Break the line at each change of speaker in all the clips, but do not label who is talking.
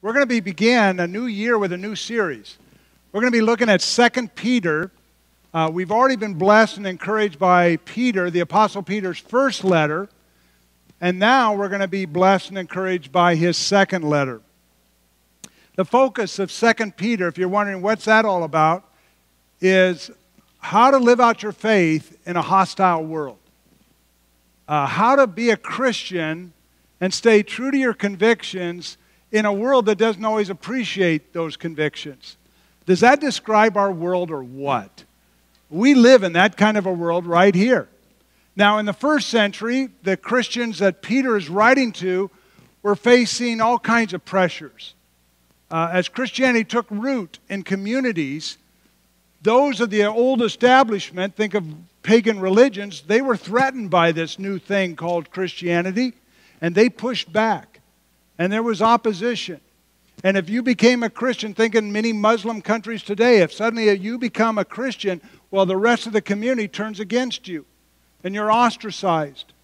We're going to begin a new year with a new series. We're going to be looking at 2 Peter. We've already been blessed and encouraged by Peter, the Apostle Peter's first letter. And now we're going to be blessed and encouraged by his second letter. The focus of 2 Peter, if you're wondering what's that all about, is how to live out your faith in a hostile world. How to be a Christian and stay true to your convictions in a world that doesn't always appreciate those convictions. Does that describe our world or what? We live in that kind of a world right here. Now, in the first century, the Christians that Peter is writing to were facing all kinds of pressures. As Christianity took root in communities, those of the old establishment, think of pagan religions, they were threatened by this new thing called Christianity, and they pushed back. And there was opposition. And if you became a Christian, think in many Muslim countries today, if suddenly you become a Christian, well, the rest of the community turns against you, and you're ostracized.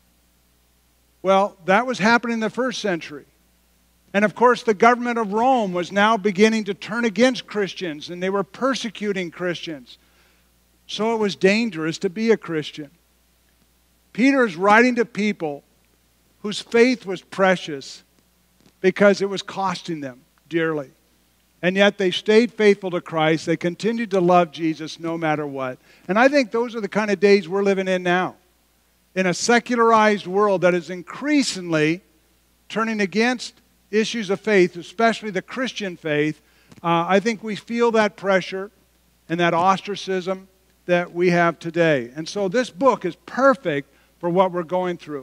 Well, that was happening in the first century. And of course, the government of Rome was now beginning to turn against Christians, and they were persecuting Christians. So it was dangerous to be a Christian. Peter is writing to people whose faith was precious because it was costing them dearly. And yet they stayed faithful to Christ. They continued to love Jesus no matter what. And I think those are the kind of days we're living in now. In a secularized world that is increasingly turning against issues of faith, especially the Christian faith, I think we feel that pressure and that ostracism that we have today. And so this book is perfect for what we're going through.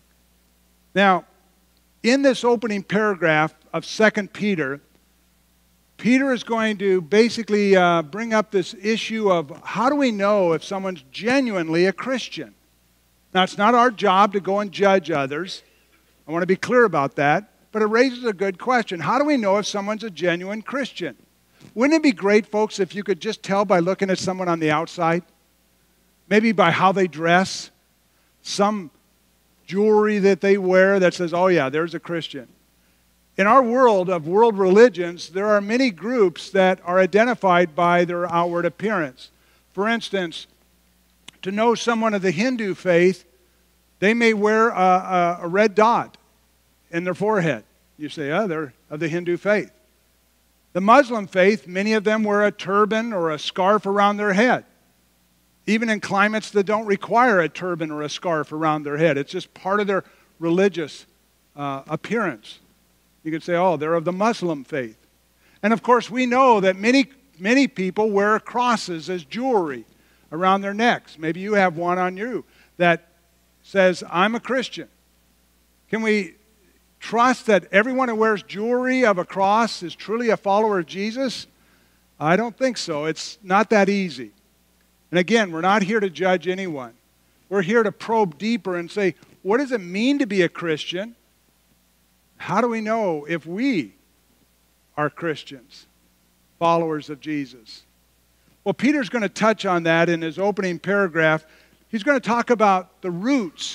Now, in this opening paragraph of 2 Peter, Peter is going to basically bring up this issue of how do we know if someone's genuinely a Christian? Now, it's not our job to go and judge others. I want to be clear about that. But it raises a good question. How do we know if someone's a genuine Christian? Wouldn't it be great, folks, if you could just tell by looking at someone on the outside? Maybe by how they dress, some jewelry that they wear that says, oh yeah, there's a Christian. In our world of world religions, there are many groups that are identified by their outward appearance. For instance, to know someone of the Hindu faith, they may wear a red dot in their forehead. You say, oh, they're of the Hindu faith. The Muslim faith, many of them wear a turban or a scarf around their head. Even in climates that don't require a turban or a scarf around their head. It's just part of their religious appearance. You could say, oh, they're of the Muslim faith. And of course, we know that many people wear crosses as jewelry around their necks. Maybe you have one on you that says, I'm a Christian. Can we trust that everyone who wears jewelry of a cross is truly a follower of Jesus? I don't think so. It's not that easy. And again, we're not here to judge anyone. We're here to probe deeper and say, what does it mean to be a Christian? How do we know if we are Christians, followers of Jesus? Well, Peter's going to touch on that in his opening paragraph. He's going to talk about the roots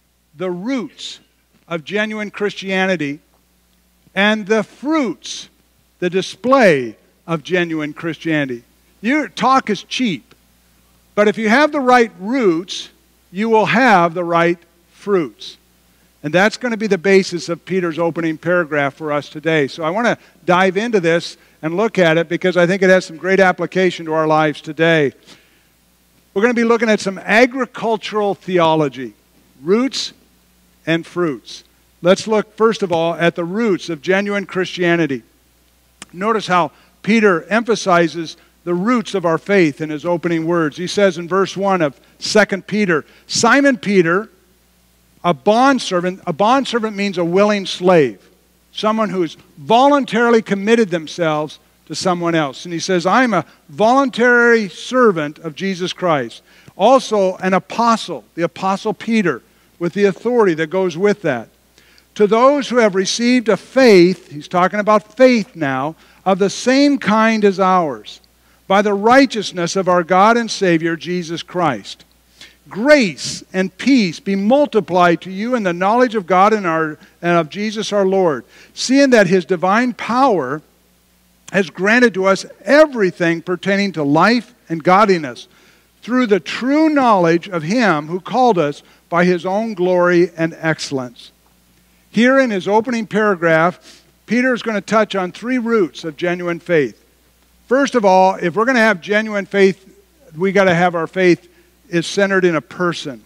of genuine Christianity and the fruits, the display of genuine Christianity. Your talk is cheap. But if you have the right roots, you will have the right fruits. And that's going to be the basis of Peter's opening paragraph for us today. So I want to dive into this and look at it because I think it has some great application to our lives today. We're going to be looking at some agricultural theology, roots and fruits. Let's look first of all at the roots of genuine Christianity. Notice how Peter emphasizes the roots of our faith in his opening words. He says in verse 1 of 2 Peter, Simon Peter, a bondservant means a willing slave, someone who's voluntarily committed themselves to someone else. And he says, I'm a voluntary servant of Jesus Christ. Also an apostle, the apostle Peter, with the authority that goes with that. To those who have received a faith, he's talking about faith now, of the same kind as ours, by the righteousness of our God and Savior, Jesus Christ. grace and peace be multiplied to you in the knowledge of God and of Jesus our Lord, seeing that his divine power has granted to us everything pertaining to life and godliness, through the true knowledge of him who called us by his own glory and excellence. Here in his opening paragraph, Peter is going to touch on three roots of genuine faith. First of all, if we're going to have genuine faith, we got to have our faith is centered in a person.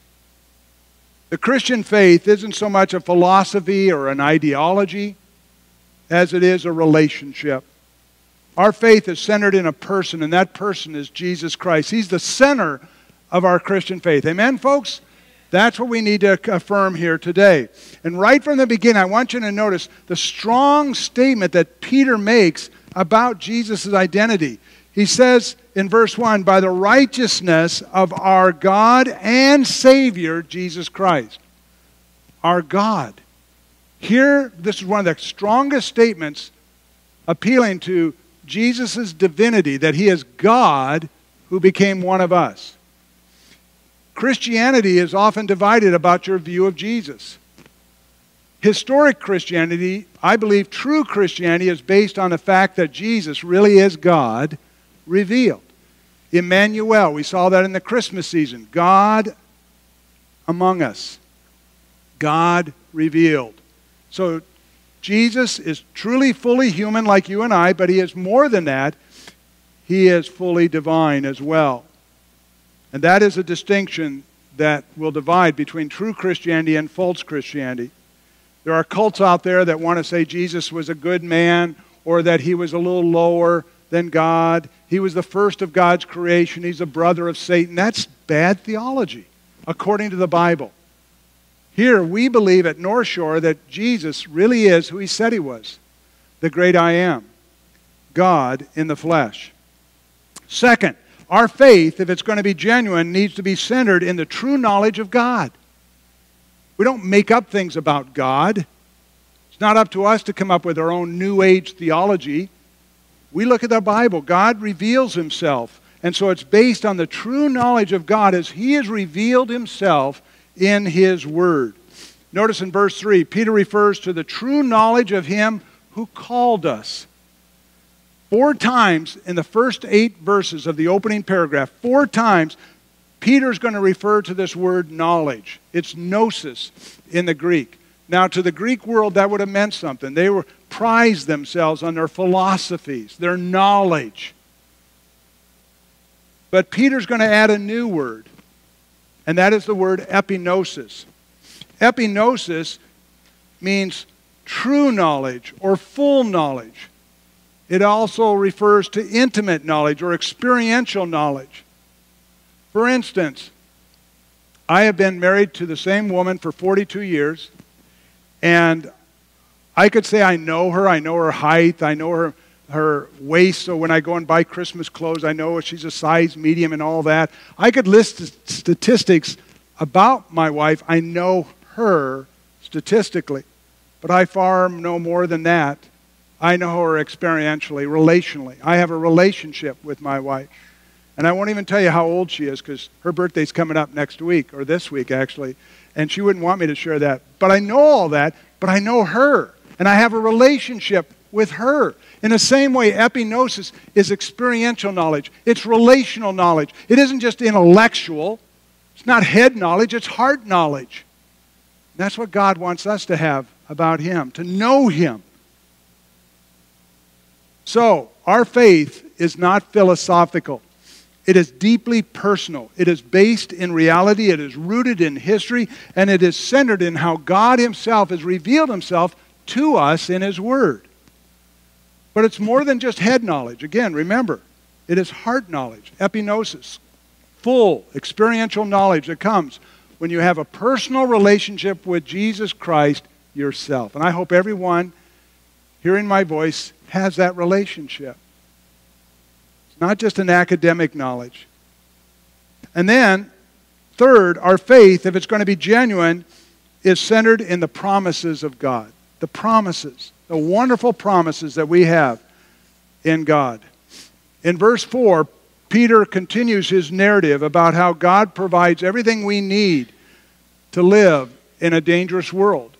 The Christian faith isn't so much a philosophy or an ideology as it is a relationship. Our faith is centered in a person, and that person is Jesus Christ. He's the center of our Christian faith. Amen, folks? That's what we need to affirm here today. And right from the beginning, I want you to notice the strong statement that Peter makes about Jesus' identity. He says in verse 1, by the righteousness of our God and Savior, Jesus Christ. Our God. Here, this is one of the strongest statements appealing to Jesus' divinity, that he is God who became one of us. Christianity is often divided about your view of Jesus. Historic Christianity, I believe true Christianity, is based on the fact that Jesus really is God revealed. Emmanuel, we saw that in the Christmas season. God among us. God revealed. So Jesus is truly fully human like you and I, but he is more than that. He is fully divine as well. And that is a distinction that will divide between true Christianity and false Christianity. There are cults out there that want to say Jesus was a good man, or that he was a little lower than God. He was the first of God's creation. He's a brother of Satan. That's bad theology, according to the Bible. Here, we believe at North Shore that Jesus really is who he said he was, the great I am, God in the flesh. Second, our faith, if it's going to be genuine, needs to be centered in the true knowledge of God. We don't make up things about God. It's not up to us to come up with our own New Age theology. We look at the Bible. God reveals himself. And so it's based on the true knowledge of God as he has revealed himself in his word. Notice in verse 3, Peter refers to the true knowledge of him who called us. 4 times in the first 8 verses of the opening paragraph, 4 times, Peter's going to refer to this word knowledge. It's gnosis in the Greek. Now, to the Greek world, that would have meant something. They were prized themselves on their philosophies, their knowledge. But Peter's going to add a new word, and that is the word epignosis. Epignosis means true knowledge or full knowledge. It also refers to intimate knowledge or experiential knowledge. For instance, I have been married to the same woman for 42 years, and I could say I know her height, I know her waist, so when I go and buy Christmas clothes, I know she's a size medium and all that. I could list statistics about my wife. I know her statistically, but I far know more than that. I know her experientially, relationally. I have a relationship with my wife. And I won't even tell you how old she is because her birthday's coming up next week, or this week actually, and she wouldn't want me to share that. But I know all that, but I know her, and I have a relationship with her. In the same way, epignosis is experiential knowledge. It's relational knowledge. It isn't just intellectual. It's not head knowledge, it's heart knowledge. And that's what God wants us to have about him, to know him. So, our faith is not philosophical. It is deeply personal. It is based in reality. It is rooted in history. And it is centered in how God himself has revealed himself to us in his word. But it's more than just head knowledge. Again, remember, it is heart knowledge, epignosis, full experiential knowledge that comes when you have a personal relationship with Jesus Christ yourself. And I hope everyone hearing my voice has that relationship. It's not just an academic knowledge. And then, third, our faith, if it's going to be genuine, is centered in the promises of God. The promises, the wonderful promises that we have in God. In verse 4, Peter continues his narrative about how God provides everything we need to live in a dangerous world.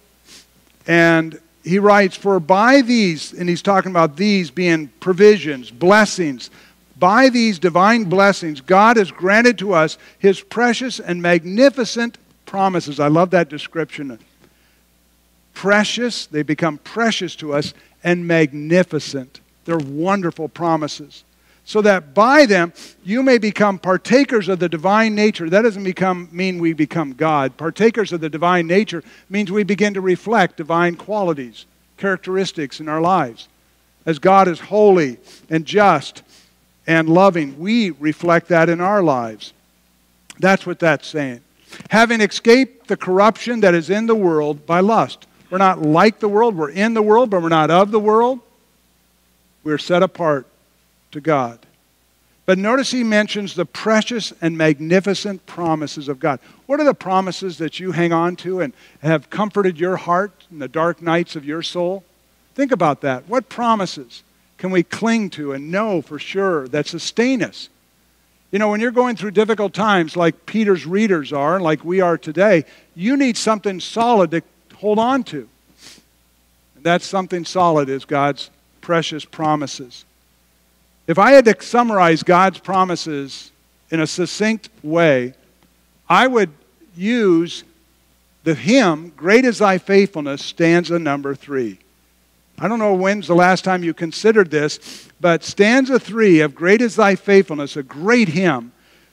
And he writes, for by these, and he's talking about these being provisions, blessings, by these divine blessings, God has granted to us his precious and magnificent promises. I love that description. Precious, they become precious to us, and magnificent. They're wonderful promises. So that by them you may become partakers of the divine nature. That doesn't mean we become God. Partakers of the divine nature means we begin to reflect divine qualities, characteristics in our lives. As God is holy and just and loving, we reflect that in our lives. That's what that's saying. Having escaped the corruption that is in the world by lust. We're not like the world. We're in the world, but we're not of the world. We're set apart to God. But notice he mentions the precious and magnificent promises of God. What are the promises that you hang on to and have comforted your heart in the dark nights of your soul? Think about that. What promises can we cling to and know for sure that sustain us? You know, when you're going through difficult times like Peter's readers are, like we are today, you need something solid to hold on to. And that something solid is God's precious promises. If I had to summarize God's promises in a succinct way, I would use the hymn, Great is Thy Faithfulness, stanza number 3. I don't know when's the last time you considered this, but stanza 3 of Great is Thy Faithfulness, a great hymn,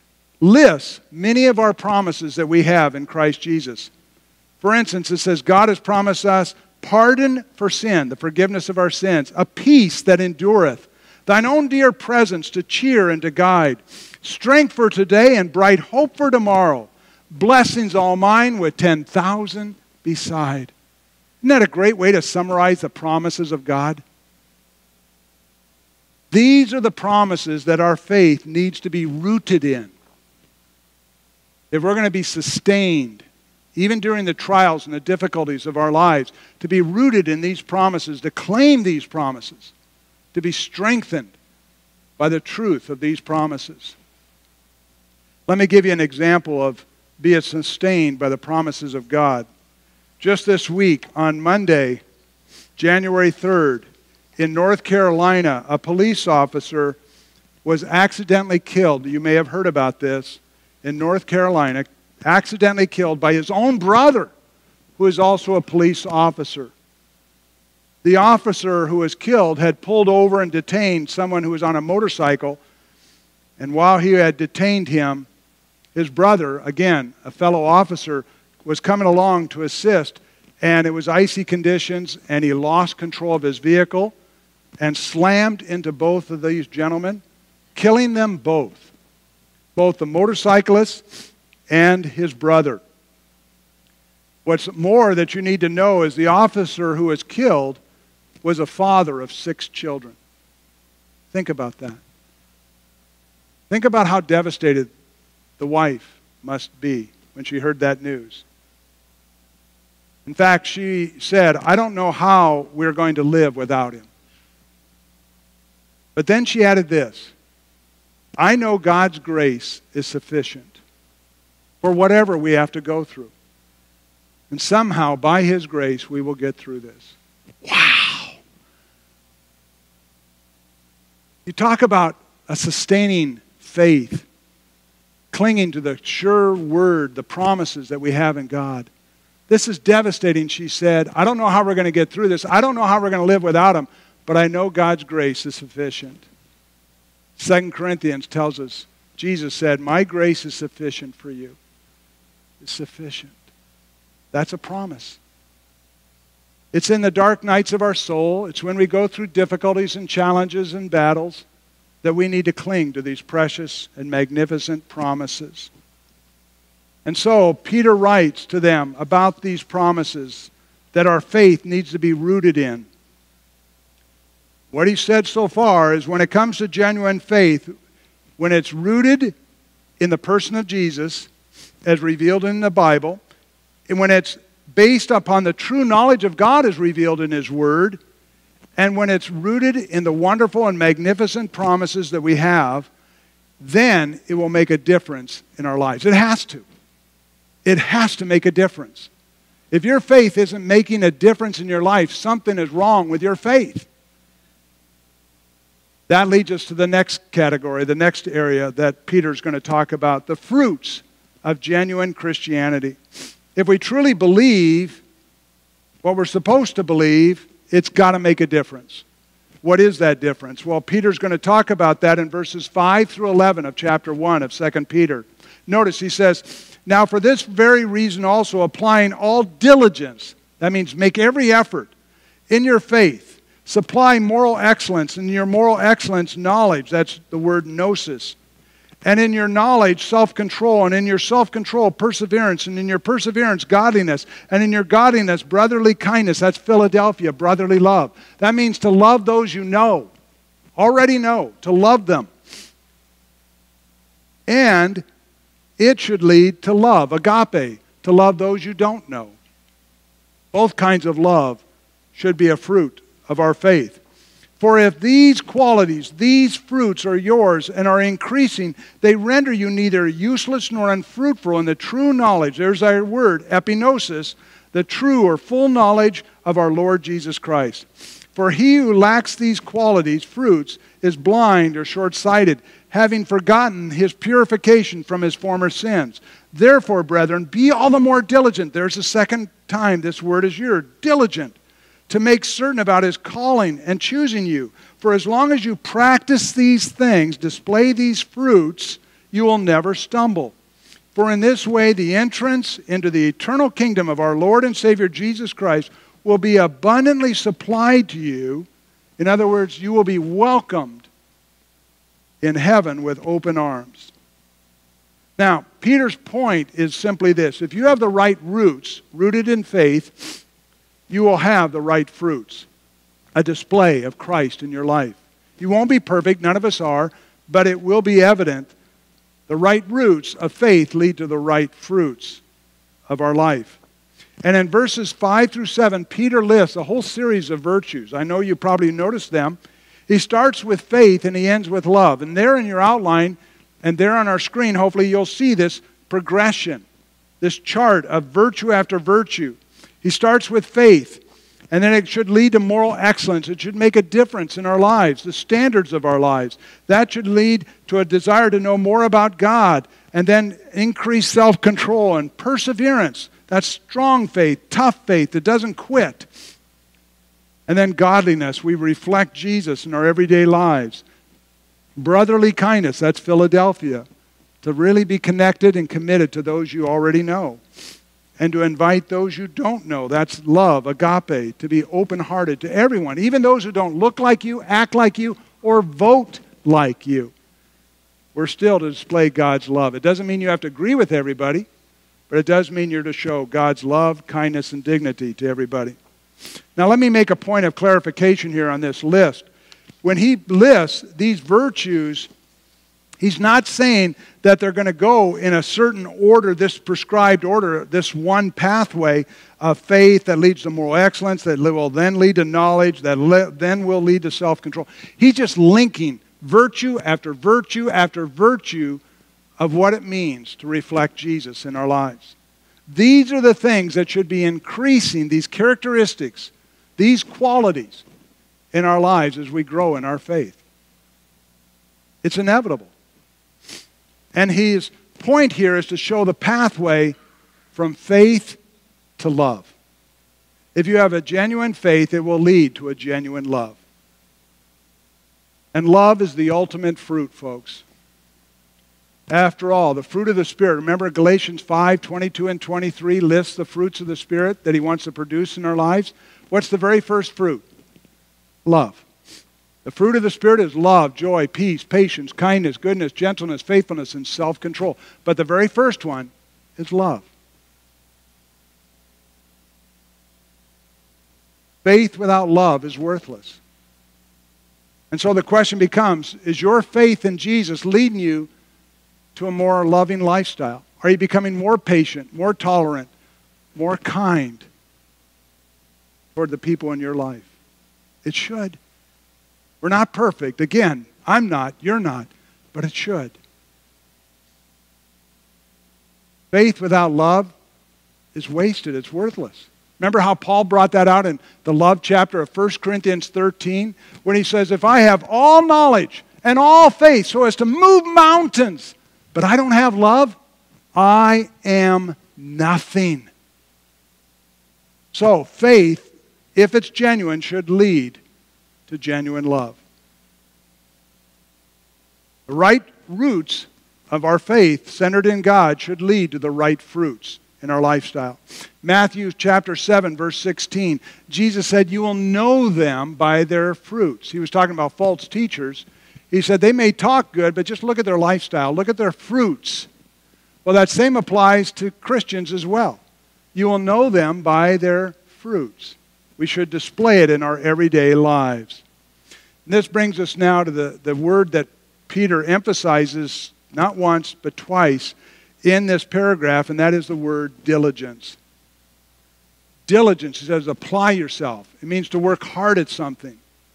lists many of our promises that we have in Christ Jesus. For instance, it says, God has promised us pardon for sin, the forgiveness of our sins, a peace that endureth, thine own dear presence to cheer and to guide, strength for today and bright hope for tomorrow, blessings all mine with 10,000 beside. Isn't that a great way to summarize the promises of God? These are the promises that our faith needs to be rooted in. If we're going to be sustained, even during the trials and the difficulties of our lives, to be rooted in these promises, to claim these promises, to be strengthened by the truth of these promises. Let me give you an example of being sustained by the promises of God. Just this week, on Monday, January 3rd, in North Carolina, a police officer was accidentally killed. You may have heard about this. In North Carolina, accidentally killed by his own brother, who is also a police officer. The officer who was killed had pulled over and detained someone who was on a motorcycle, and while he had detained him, his brother, again, a fellow officer, was coming along to assist, and it was icy conditions, and he lost control of his vehicle and slammed into both of these gentlemen, killing them both the motorcyclist and his brother. What's more that you need to know is the officer who was killed was a father of 6 children. Think about that. Think about how devastated the wife must be when she heard that news. In fact, she said, I don't know how we're going to live without him. But then she added this, I know God's grace is sufficient for whatever we have to go through. And somehow, by his grace, we will get through this. Wow! You talk about a sustaining faith, clinging to the sure word, the promises that we have in God. This is devastating, she said. I don't know how we're going to get through this. I don't know how we're going to live without him, but I know God's grace is sufficient. 2 Corinthians tells us, Jesus said, my grace is sufficient for you. It's sufficient. That's a promise. It's in the dark nights of our soul. It's when we go through difficulties and challenges and battles that we need to cling to these precious and magnificent promises. And so Peter writes to them about these promises that our faith needs to be rooted in. What he said so far is when it comes to genuine faith, when it's rooted in the person of Jesus, as revealed in the Bible, and when it's based upon the true knowledge of God as revealed in his word, and when it's rooted in the wonderful and magnificent promises that we have, then it will make a difference in our lives. It has to. It has to make a difference. If your faith isn't making a difference in your life, something is wrong with your faith. That leads us to the next category, the next area that Peter's going to talk about, the fruits of genuine Christianity. If we truly believe what we're supposed to believe, it's got to make a difference. What is that difference? Well, Peter's going to talk about that in verses 5 through 11 of chapter 1 of 2 Peter. Notice he says, "Now for this very reason also, applying all diligence," that means make every effort, "in your faith, supply moral excellence, and in your moral excellence knowledge," that's the word gnosis, "and in your knowledge self-control, and in your self-control perseverance, and in your perseverance godliness, and in your godliness brotherly kindness," that's Philadelphia, brotherly love. That means to love those you know, already know, to love them. And it should lead to love, agape, to love those you don't know. Both kinds of love should be a fruit of our faith. For if these qualities, these fruits are yours and are increasing, they render you neither useless nor unfruitful in the true knowledge, there's our word, epignosis, the true or full knowledge of our Lord Jesus Christ. For he who lacks these qualities, fruits, is blind or short-sighted, having forgotten his purification from his former sins. Therefore, brethren, be all the more diligent. There's the second time this word is used, diligent, to make certain about his calling and choosing you. For as long as you practice these things, display these fruits, you will never stumble. For in this way the entrance into the eternal kingdom of our Lord and Savior Jesus Christ will be abundantly supplied to you. In other words, you will be welcomed in heaven with open arms. Now, Peter's point is simply this. If you have the right roots, rooted in faith, you will have the right fruits, a display of Christ in your life. You won't be perfect, none of us are, but it will be evident. The right roots of faith lead to the right fruits of our life. And in verses 5 through 7, Peter lists a whole series of virtues. I know you probably noticed them. He starts with faith and he ends with love. And there in your outline, and there on our screen, hopefully you'll see this progression, this chart of virtue after virtue. He starts with faith, and then it should lead to moral excellence. It should make a difference in our lives, the standards of our lives. That should lead to a desire to know more about God, and then increased self-control and perseverance. That's strong faith, tough faith that doesn't quit. And then godliness. We reflect Jesus in our everyday lives. Brotherly kindness. That's Philadelphia. To really be connected and committed to those you already know. And to invite those you don't know. That's love, agape. To be open-hearted to everyone. Even those who don't look like you, act like you, or vote like you. We're still to display God's love. It doesn't mean you have to agree with everybody. But it does mean you're to show God's love, kindness, and dignity to everybody. Now let me make a point of clarification here on this list. When he lists these virtues, he's not saying that they're going to go in a certain order, this prescribed order, this one pathway of faith that leads to moral excellence, that will then lead to knowledge, that then will lead to self-control. He's just linking virtue after virtue after virtue of what it means to reflect Jesus in our lives. These are the things that should be increasing, these characteristics, these qualities in our lives as we grow in our faith. It's inevitable. And his point here is to show the pathway from faith to love. If you have a genuine faith, it will lead to a genuine love. And love is the ultimate fruit, folks. After all, the fruit of the Spirit, remember Galatians 5:22 and 23 lists the fruits of the Spirit that he wants to produce in our lives. What's the very first fruit? Love. The fruit of the Spirit is love, joy, peace, patience, kindness, goodness, gentleness, faithfulness, and self-control. But the very first one is love. Faith without love is worthless. And so the question becomes, is your faith in Jesus leading you to a more loving lifestyle? Are you becoming more patient, more tolerant, more kind toward the people in your life? It should. We're not perfect. Again, I'm not, you're not, but it should. Faith without love is wasted. It's worthless. Remember how Paul brought that out in the love chapter of 1 Corinthians 13 when he says, if I have all knowledge and all faith so as to move mountains, but I don't have love, I am nothing. So faith, if it's genuine, should lead to genuine love. The right roots of our faith centered in God should lead to the right fruits in our lifestyle. Matthew chapter 7, verse 16, Jesus said, you will know them by their fruits. He was talking about false teachers. He said, they may talk good, but just look at their lifestyle. Look at their fruits. Well, that same applies to Christians as well. You will know them by their fruits. We should display it in our everyday lives. And this brings us now to the word that Peter emphasizes not once but twice in this paragraph, and that is the word diligence. Diligence, he says, apply yourself. It means to work hard at something.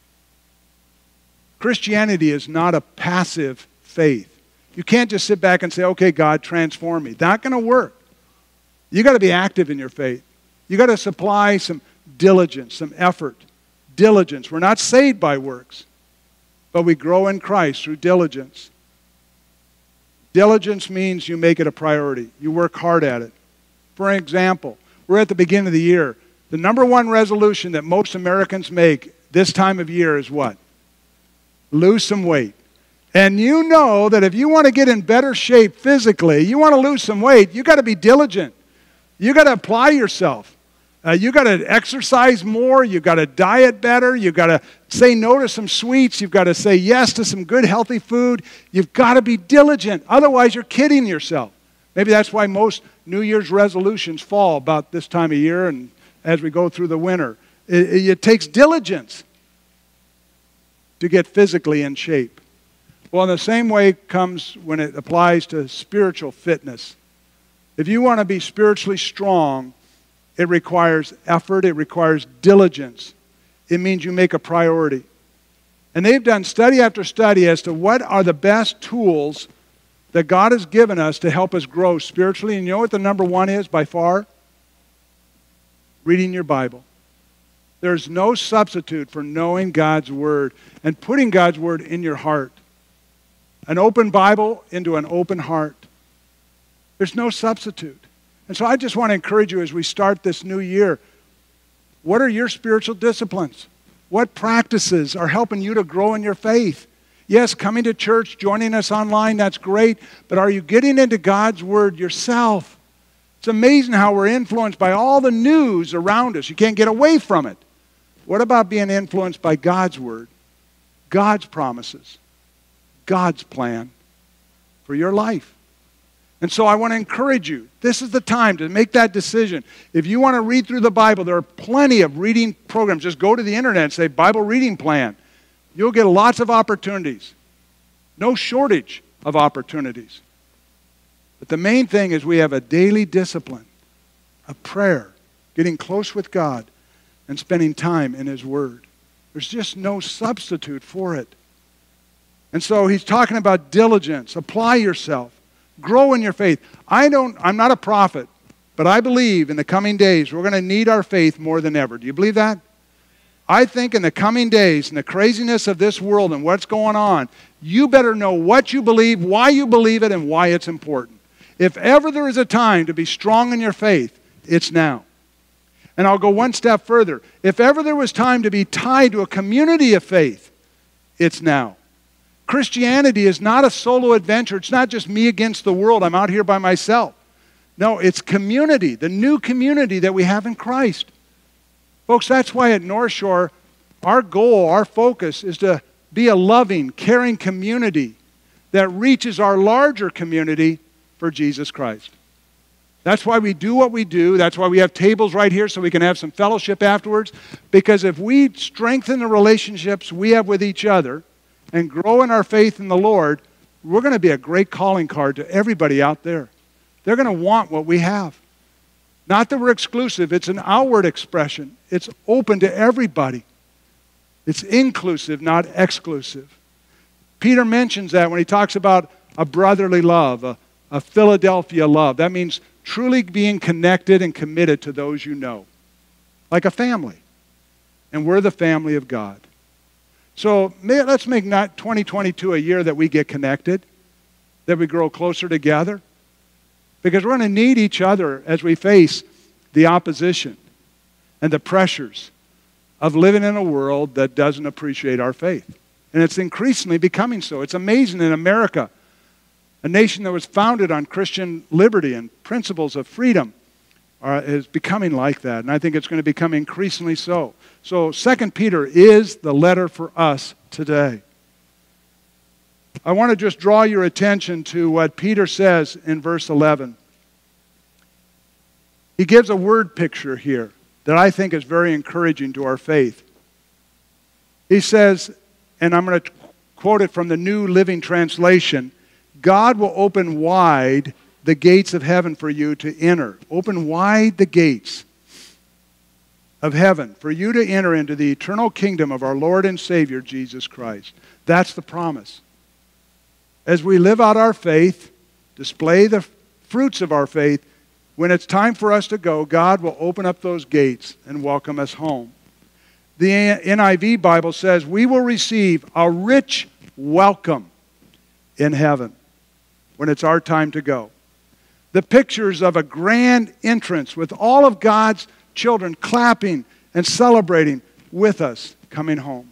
Christianity is not a passive faith. You can't just sit back and say, okay, God, transform me. Not going to work. You got to be active in your faith. You got to supply some diligence, some effort. Diligence. We're not saved by works, but we grow in Christ through diligence. Diligence means you make it a priority. You work hard at it. For example, we're at the beginning of the year. The number one resolution that most Americans make this time of year is what? Lose some weight. And you know that if you want to get in better shape physically, you want to lose some weight, you got to be diligent. You got to apply yourself. You got to exercise more. You got to diet better. You got to say no to some sweets. You've got to say yes to some good, healthy food. You've got to be diligent. Otherwise, you're kidding yourself. Maybe that's why most New Year's resolutions fall about this time of year and as we go through the winter. It takes diligence to get physically in shape. Well, in the same way comes when it applies to spiritual fitness. If you want to be spiritually strong, it requires effort. It requires diligence. It means you make a priority. And they've done study after study as to what are the best tools that God has given us to help us grow spiritually. And you know what the number one is by far? Reading your Bible. There's no substitute for knowing God's Word and putting God's Word in your heart. An open Bible into an open heart. There's no substitute. And so I just want to encourage you as we start this new year, what are your spiritual disciplines? What practices are helping you to grow in your faith? Yes, coming to church, joining us online, that's great, but are you getting into God's Word yourself? It's amazing how we're influenced by all the news around us. You can't get away from it. What about being influenced by God's Word, God's promises, God's plan for your life? And so I want to encourage you. This is the time to make that decision. If you want to read through the Bible, there are plenty of reading programs. Just go to the internet and say Bible reading plan. You'll get lots of opportunities. No shortage of opportunities. But the main thing is we have a daily discipline, a prayer, getting close with God, and spending time in His Word. There's just no substitute for it. And so he's talking about diligence. Apply yourself. Grow in your faith. I'm not a prophet, but I believe in the coming days we're going to need our faith more than ever. Do you believe that? I think in the coming days, in the craziness of this world and what's going on, you better know what you believe, why you believe it, and why it's important. If ever there is a time to be strong in your faith, it's now. And I'll go one step further. If ever there was time to be tied to a community of faith, it's now. Christianity is not a solo adventure. It's not just me against the world. I'm out here by myself. No, it's community, the new community that we have in Christ. Folks, that's why at North Shore, our goal, our focus is to be a loving, caring community that reaches our larger community for Jesus Christ. That's why we do what we do. That's why we have tables right here so we can have some fellowship afterwards. Because if we strengthen the relationships we have with each other and grow in our faith in the Lord, we're going to be a great calling card to everybody out there. They're going to want what we have. Not that we're exclusive. It's an outward expression. It's open to everybody. It's inclusive, not exclusive. Peter mentions that when he talks about a brotherly love, a of Philadelphia love. That means truly being connected and committed to those you know, like a family. And we're the family of God. So let's make not 2022 a year that we get connected, that we grow closer together, because we're going to need each other as we face the opposition and the pressures of living in a world that doesn't appreciate our faith. And it's increasingly becoming so. It's amazing in America, a nation that was founded on Christian liberty and principles of freedom is becoming like that. And I think it's going to become increasingly so. So 2 Peter is the letter for us today. I want to just draw your attention to what Peter says in verse 11. He gives a word picture here that I think is very encouraging to our faith. He says, and I'm going to quote it from the New Living Translation, God will open wide the gates of heaven for you to enter. Open wide the gates of heaven for you to enter into the eternal kingdom of our Lord and Savior, Jesus Christ. That's the promise. As we live out our faith, display the fruits of our faith, when it's time for us to go, God will open up those gates and welcome us home. The NIV Bible says we will receive a rich welcome in heaven when it's our time to go. The pictures of a grand entrance with all of God's children clapping and celebrating with us coming home.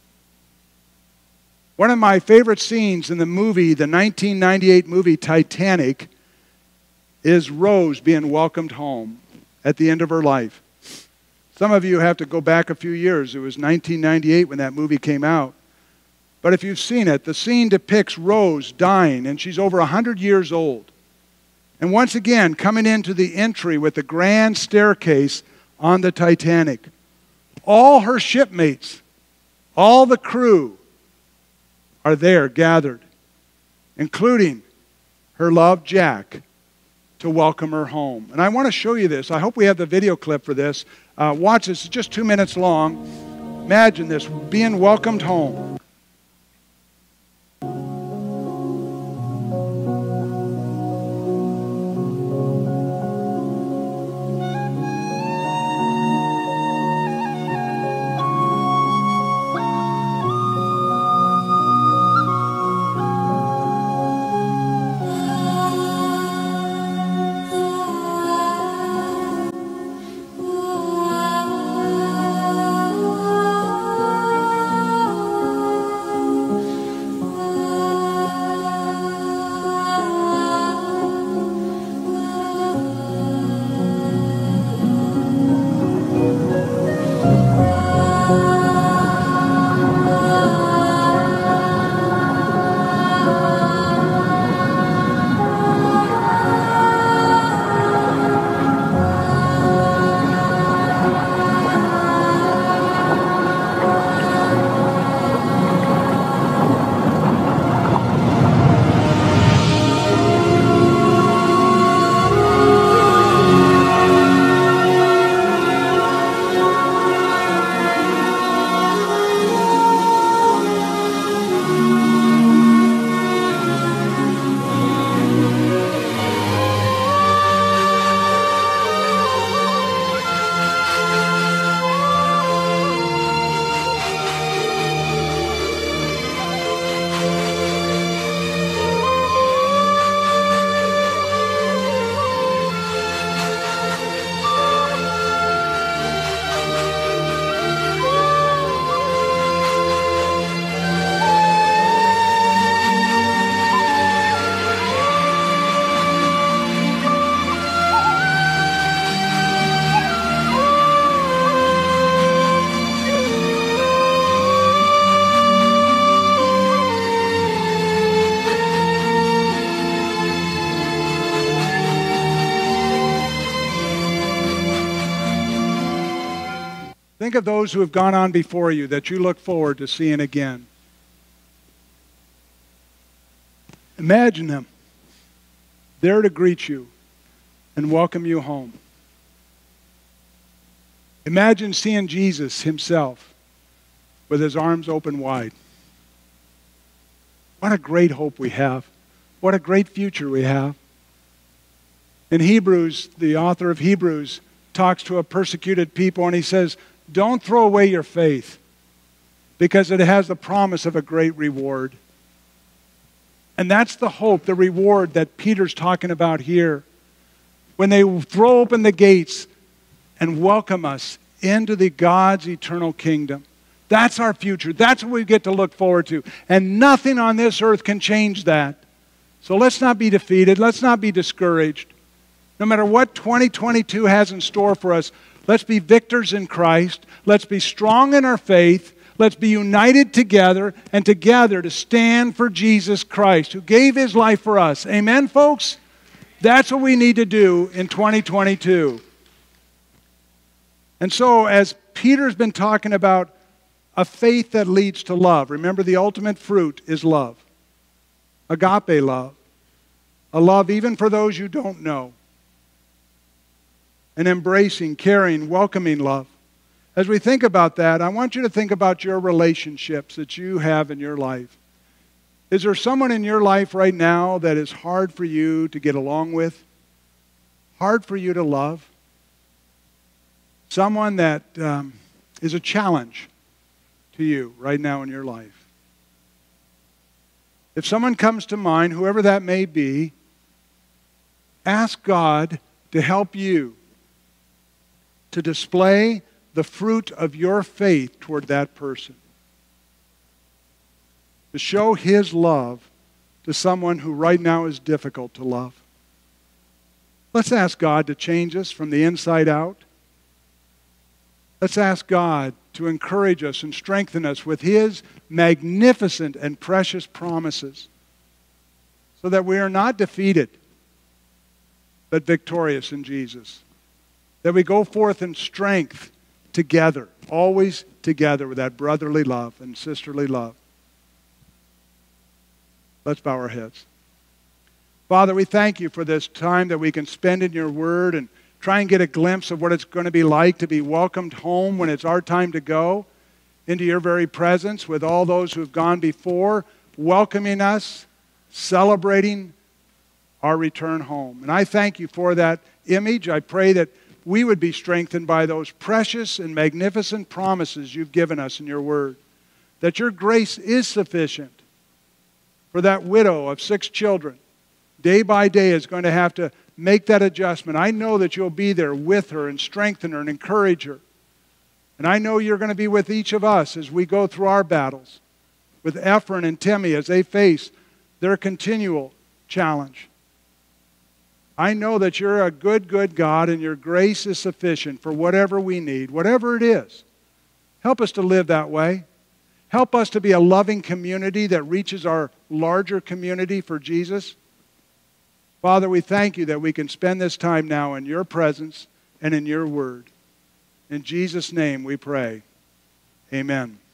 One of my favorite scenes in the movie, the 1998 movie Titanic, is Rose being welcomed home at the end of her life. Some of you have to go back a few years. It was 1998 when that movie came out. But if you've seen it, the scene depicts Rose dying, and she's over 100 years old. And once again, coming into the entry with the grand staircase on the Titanic. All her shipmates, all the crew are there gathered, including her love, Jack, to welcome her home. And I want to show you this. I hope we have the video clip for this. Watch this. It's just 2 minutes long. Imagine this, being welcomed home. Think of those who have gone on before you that you look forward to seeing again. Imagine them there to greet you and welcome you home. Imagine seeing Jesus himself with his arms open wide. What a great hope we have What a great future we have. In Hebrews, the author of Hebrews talks to a persecuted people and he says, don't throw away your faith because it has the promise of a great reward. And that's the hope, the reward that Peter's talking about here. When they throw open the gates and welcome us into the God's eternal kingdom. That's our future. That's what we get to look forward to. And nothing on this earth can change that. So let's not be defeated. Let's not be discouraged. No matter what 2022 has in store for us, let's be victors in Christ. Let's be strong in our faith. Let's be united together and together to stand for Jesus Christ, who gave His life for us. Amen, folks? That's what we need to do in 2022. And so, as Peter's been talking about a faith that leads to love, remember the ultimate fruit is love. Agape love. A love even for those you don't know. An embracing, caring, welcoming love. As we think about that, I want you to think about your relationships that you have in your life. Is there someone in your life right now that is hard for you to get along with? Hard for you to love? Someone that is a challenge to you right now in your life. If someone comes to mind, whoever that may be, ask God to help you to display the fruit of your faith toward that person. To show His love to someone who right now is difficult to love. Let's ask God to change us from the inside out. Let's ask God to encourage us and strengthen us with His magnificent and precious promises so that we are not defeated, but victorious in Jesus. That we go forth in strength together, always together with that brotherly love and sisterly love. Let's bow our heads. Father, we thank You for this time that we can spend in Your Word and try and get a glimpse of what it's going to be like to be welcomed home when it's our time to go into Your very presence with all those who have gone before, welcoming us, celebrating our return home. And I thank You for that image. I pray that we would be strengthened by those precious and magnificent promises You've given us in Your Word. That Your grace is sufficient for that widow of 6 children. Day by day is going to have to make that adjustment. I know that You'll be there with her and strengthen her and encourage her. And I know You're going to be with each of us as we go through our battles. With Ephraim and Timmy as they face their continual challenge. I know that You're a good, good God and Your grace is sufficient for whatever we need, whatever it is. Help us to live that way. Help us to be a loving community that reaches our larger community for Jesus. Father, we thank You that we can spend this time now in Your presence and in Your Word. In Jesus' name we pray. Amen.